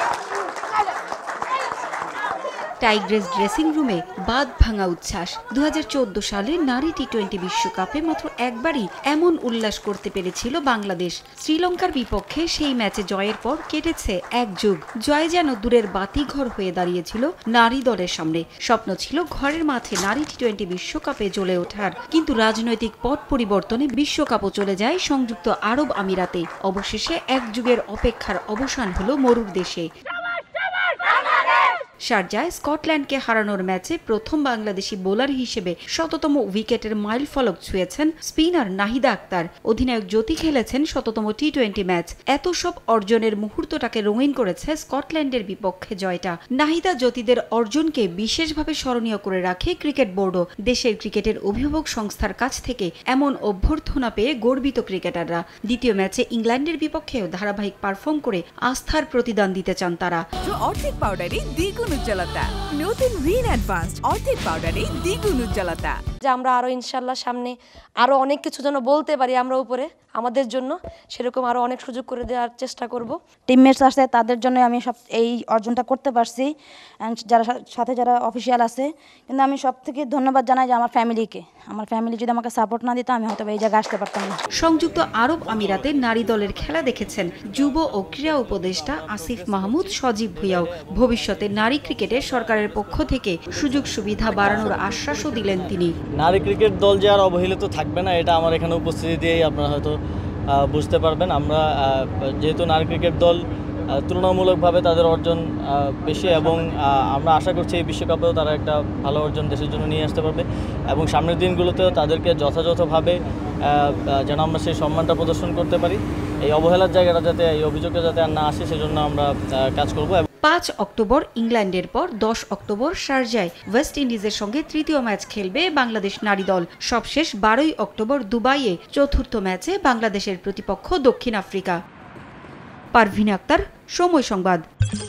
Tigress dressing রুমে বাঁধ ভাঙা উচ্ছ্বাস। 2014 সালে নারী টি-20 বিশ্বকাপে মাত্র একবারই এমন উল্লাস করতে পেরেছিল বাংলাদেশ। শ্রীলঙ্কার বিপক্ষে সেই ম্যাচে জয়ের পর কেটেছে এক যুগ। জয় যেন দূরের বাতিঘর হয়ে দাঁড়িয়েছিল নারী দলের সামনে। স্বপ্ন ছিল ঘরের মাঠে নারী টি-20 বিশ্বকাপে জ্বলে ওঠার, কিন্তু রাজনৈতিক পট পরিবর্তনে বিশ্বকাপও চলে যায় সংযুক্ত আরব আমিরাতে। অবশেষে এক যুগের অপেক্ষার অবসান হলো মরুর দেশে। শারজায় স্কটল্যান্ডকে হারানোর ম্যাচে প্রথম বাংলাদেশি বোলার হিসেবে শততম উইকেটের মাইল ফলক ছুঁয়েছেন স্পিনার নাহিদা আক্তার। অধিনায়ক জ্যোতি খেলেছেন শততম টি-20 ম্যাচ। এত সব অর্জনের মুহূর্তটাকে রঙিন করেছে স্কটল্যান্ডের বিপক্ষে জয়টা। নাহিদা জ্যোতিদের অর্জনকে বিশেষভাবে স্মরণীয় করে রাখে ক্রিকেট বোর্ডও। দেশের ক্রিকেটের অভিভাবক সংস্থার কাছ থেকে এমন অভ্যর্থনা পেয়ে গর্বিত ক্রিকেটাররা। দ্বিতীয় ম্যাচে ইংল্যান্ডের বিপক্ষেও ধারাবাহিক পারফর্ম করে আস্থার প্রতিদান দিতে চান তারা। অর্ধেক পাউডারে দ্বিগুণ উজ্জ্বলতা, নতুন রিন অ্যাডভান্সড অর্ধেক পাউডারে দ্বিগুণ উজ্জ্বলতা। যে আমরা আরো ইনশাআল্লাহ সামনে আরো অনেক কিছু যেন বলতে পারি আমরা উপরে আমাদের জন্য, সেরকম আরো অনেক সুযোগ করে দেওয়ার চেষ্টা করব। টিমমেটস আছে তাদের জন্য আমি সব এই অর্জনটা করতে পারছি, যারা সাথে যারা অফিসিয়াল আছে। কিন্তু আমি সব থেকে ধন্যবাদ জানাই যে আমার ফ্যামিলিকে। আমার ফ্যামিলি যদি আমাকে সাপোর্ট না দিত আমি হয়তো এই জায়গায় আসতে পারতাম না। সংযুক্ত আরব আমিরাতে নারী দলের খেলা দেখেছেন যুব ও ক্রীড়া উপদেষ্টা আসিফ মাহমুদ সজীব ভুঁইয়াও। ভবিষ্যতে নারী ক্রিকেটে সরকারের পক্ষ থেকে সুযোগ সুবিধা বাড়ানোর আশ্বাসও দিলেন তিনি। নারী ক্রিকেট দল যে আর অবহেলিত থাকবে না, এটা আমার এখানে উপস্থিতি দিয়েই আপনারা হয়তো বুঝতে পারবেন। আমরা যেহেতু নারী ক্রিকেট দল তুলনামূলকভাবে তাদের অর্জন বেশি, এবং আমরা আশা করছি এই বিশ্বকাপেও তারা একটা ভালো অর্জন দেশের জন্য নিয়ে আসতে পারবে, এবং সামনের দিনগুলোতেও তাদেরকে যথাযথভাবে যেন আমরা সেই সম্মানটা প্রদর্শন করতে পারি। এই অবহেলার জায়গাটা যাতে, এই অভিযোগটা যাতে আর না আসে, সেজন্য আমরা কাজ করব। 5 অক্টোবর ইংল্যান্ডের পর 10 অক্টোবর শারজায় ওয়েস্ট ইন্ডিজের সঙ্গে তৃতীয় ম্যাচ খেলবে বাংলাদেশ নারী দল। সবশেষ 12 অক্টোবর দুবাইয়ে চতুর্থ ম্যাচে বাংলাদেশের প্রতিপক্ষ দক্ষিণ আফ্রিকা। পারভিন আক্তার, সময় সংবাদ।